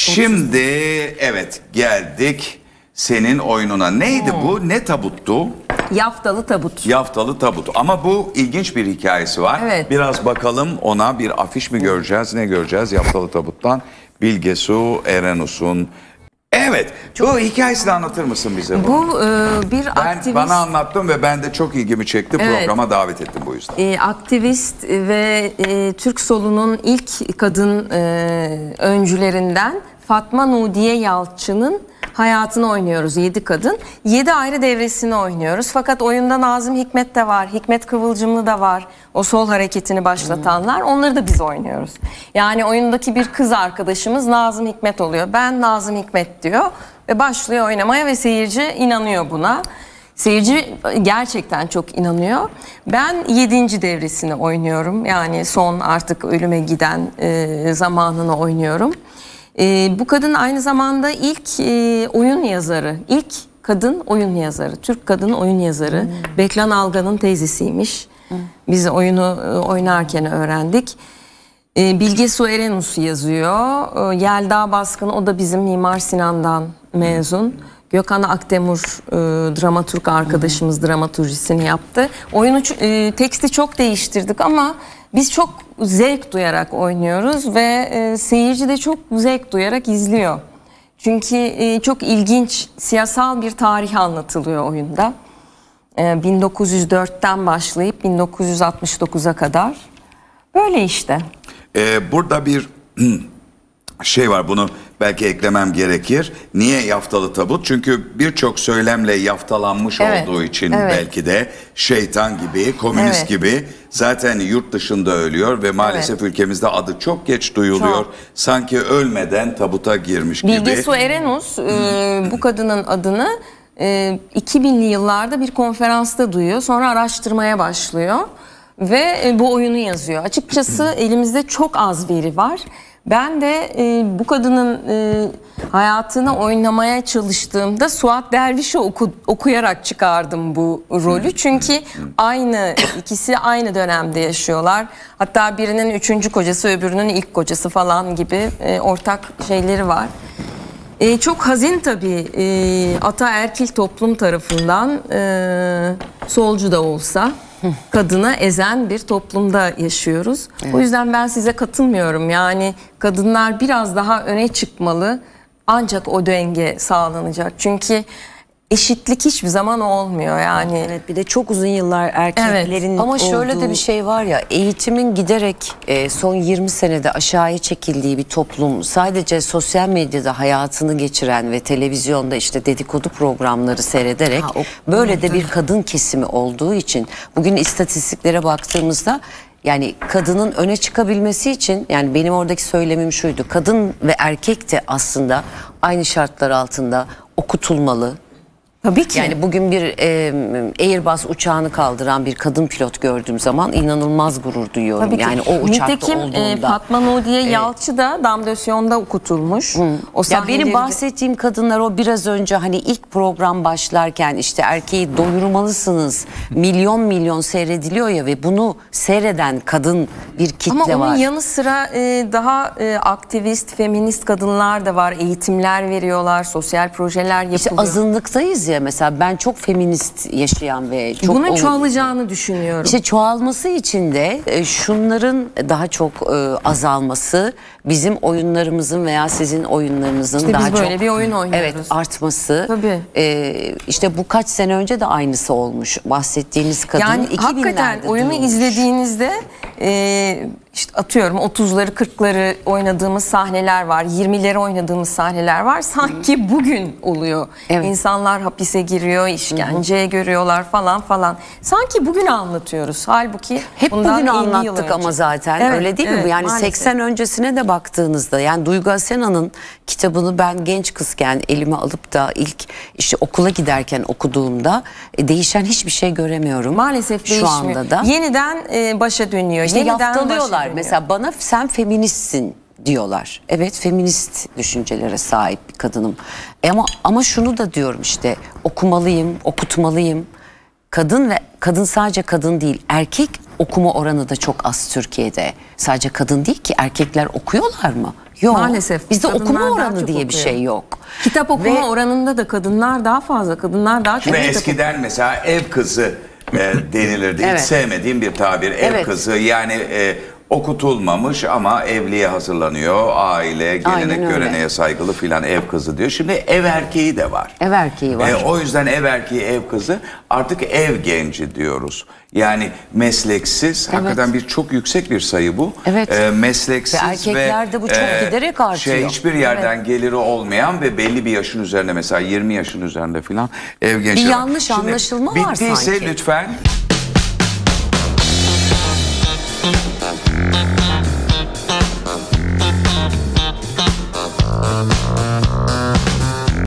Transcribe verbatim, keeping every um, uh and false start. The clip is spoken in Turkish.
Şimdi evet geldik senin oyununa. Neydi hmm. bu? Ne tabuttu? Yaftalı tabut. Yaftalı tabut. Ama bu ilginç bir hikayesi var. Evet. Biraz bakalım ona, bir afiş mi göreceğiz? Ne göreceğiz Yaftalı tabuttan? Bilge Su Erenus'un. Evet. Çok... Bu hikayesini anlatır mısın bize? Bu, bu e, bir ben, aktivist. Bana anlattın ve ben de çok ilgimi çekti. Evet. Programa davet ettim bu yüzden. E, aktivist ve e, Türk solunun ilk kadın e, öncülerinden Fatma Nudiye Yalçın'ın hayatını oynuyoruz. Yedi kadın. Yedi ayrı devresini oynuyoruz. Fakat oyunda Nazım Hikmet de var. Hikmet Kıvılcımlı da var. O sol hareketini başlatanlar. Onları da biz oynuyoruz. Yani oyundaki bir kız arkadaşımız Nazım Hikmet oluyor. Ben Nazım Hikmet diyor. Ve başlıyor oynamaya ve seyirci inanıyor buna. Seyirci gerçekten çok inanıyor. Ben yedinci devresini oynuyorum. Yani son artık ölüme giden e, zamanını oynuyorum. Ee, bu kadın aynı zamanda ilk e, oyun yazarı, ilk kadın oyun yazarı, Türk kadın oyun yazarı. Hmm. Beklan Algan'ın teyzesiymiş. Hmm. Biz oyunu e, oynarken öğrendik. E, Bilge Su Erenus yazıyor. E, Yelda Baskın, o da bizim Mimar Sinan'dan mezun. Gökhan Akdemur e, dramaturg arkadaşımız hmm. dramaturjisini yaptı. Oyunu e, teksti çok değiştirdik ama biz çok zevk duyarak oynuyoruz ve e, seyirci de çok zevk duyarak izliyor. Çünkü e, çok ilginç siyasal bir tarih anlatılıyor oyunda. E, bin dokuz yüz dörtten başlayıp bin dokuz yüz altmış dokuza kadar. Böyle işte. Ee, burada bir şey var, bunu belki eklemem gerekir. Niye yaftalı tabut? Çünkü birçok söylemle yaftalanmış evet, olduğu için evet. belki de şeytan gibi, komünist evet. gibi zaten yurt dışında ölüyor ve maalesef evet. ülkemizde adı çok geç duyuluyor. Çok. Sanki ölmeden tabuta girmiş gibi. Bilge Su Erenus e, bu kadının adını e, iki binli yıllarda bir konferansta duyuyor. Sonra araştırmaya başlıyor ve e, bu oyunu yazıyor. Açıkçası elimizde çok az veri var. Ben de e, bu kadının e, hayatını oynamaya çalıştığımda Suat Derviş'i oku, okuyarak çıkardım bu rolü. Çünkü aynı ikisi aynı dönemde yaşıyorlar. Hatta birinin üçüncü kocası, öbürünün ilk kocası falan gibi e, ortak şeyleri var. E, çok hazin tabii e, ataerkil toplum tarafından e, solcu da olsa kadını ezen bir toplumda yaşıyoruz. Evet. O yüzden ben size katılmıyorum. Yani kadınlar biraz daha öne çıkmalı. Ancak o denge sağlanacak. Çünkü eşitlik hiçbir zaman olmuyor yani. Evet, bir de çok uzun yıllar erkeklerin evet. Ama şöyle olduğu... de bir şey var ya, eğitimin giderek e, son yirmi senede aşağıya çekildiği bir toplum, sadece sosyal medyada hayatını geçiren ve televizyonda işte dedikodu programları seyrederek ha, o, böyle de bir kadın kesimi olduğu için bugün istatistiklere baktığımızda yani kadının öne çıkabilmesi için, yani benim oradaki söylemim şuydu: kadın ve erkek de aslında aynı şartlar altında okutulmalı. Tabii ki. Yani bugün bir e, Airbus uçağını kaldıran bir kadın pilot gördüğüm zaman inanılmaz gurur duyuyorum. Tabii yani ki. O uçakta Nitekim, olduğunda. E, Fatma Nudiye e, Yalçı da Damdösyon'da okutulmuş. Hı. O ya benim bahsettiğim kadınlar o biraz önce hani ilk program başlarken işte erkeği doyurmalısınız, milyon milyon seyrediliyor ya ve bunu seyreden kadın bir kitle var. Ama onun var. yanı sıra e, daha e, aktivist, feminist kadınlar da var. Eğitimler veriyorlar, sosyal projeler yapılıyor. İşte azınlıktayız ya. Mesela ben çok feminist yaşayan ve çok bunun çoğalacağını düşünüyorum. İşte çoğalması için de e, şunların daha çok e, azalması, bizim oyunlarımızın veya sizin oyunlarınızın işte daha biz böyle çok bir oyun oynuyoruz. Evet, artması. Tabii. E, işte bu kaç sene önce de aynısı olmuş. Bahsettiğiniz kadın yani hakikaten oyunu duyulmuş. izlediğinizde e, işte atıyorum otuzları kırkları oynadığımız sahneler var, yirmileri oynadığımız sahneler var. Sanki Hı. bugün oluyor. Evet. İnsanlar hapise giriyor, işkence Hı. görüyorlar falan falan. Sanki bugün anlatıyoruz. Halbuki hep bugün anlattık ama zaten evet, öyle değil evet, mi? Yani maalesef. seksen öncesine de baktığınızda, yani Duygu Asena'nın kitabını ben genç kızken elime alıp da ilk işte okula giderken okuduğumda e, değişen hiçbir şey göremiyorum. Maalesef şu değişmiyor. anda da. Yeniden e, başa dönüyor. İşte Yeniden yaftalıyorlar. Mesela bana sen feministsin diyorlar. Evet, feminist düşüncelere sahip bir kadınım. Ama ama şunu da diyorum, işte okumalıyım, okutmalıyım. Kadın ve kadın sadece kadın değil, erkek okuma oranı da çok az Türkiye'de. Sadece kadın değil ki, erkekler okuyorlar mı? Yok. Maalesef. Bizde Kadınlar okuma daha oranı çok diye bir okuyor. şey yok. Kitap okuma Ve- oranında da kadınlar daha fazla. Kadınlar daha çok Ve kitap eskiden mesela ev kızı e, denilirdi. Evet. Hiç sevmediğim bir tabir. Ev Evet. kızı yani e, okutulmamış ama evliliğe hazırlanıyor. Aile, gelenek, Aynen öyle. göreneğe saygılı filan ev kızı diyor. Şimdi ev erkeği de var. Ev erkeği var. E, o yüzden ev erkeği, ev kızı, artık ev genci diyoruz. Yani mesleksiz, hakikaten bir çok yüksek bir sayı bu. Evet. E, mesleksiz Ve ve, erkeklerde bu çok giderek artıyor. Şey, hiçbir yerden geliri olmayan ve belli bir yaşın üzerinde, mesela yirmi yaşın üzerinde filan ev gençleri. Bir yanlış anlaşılma var bittiyse sanki. lütfen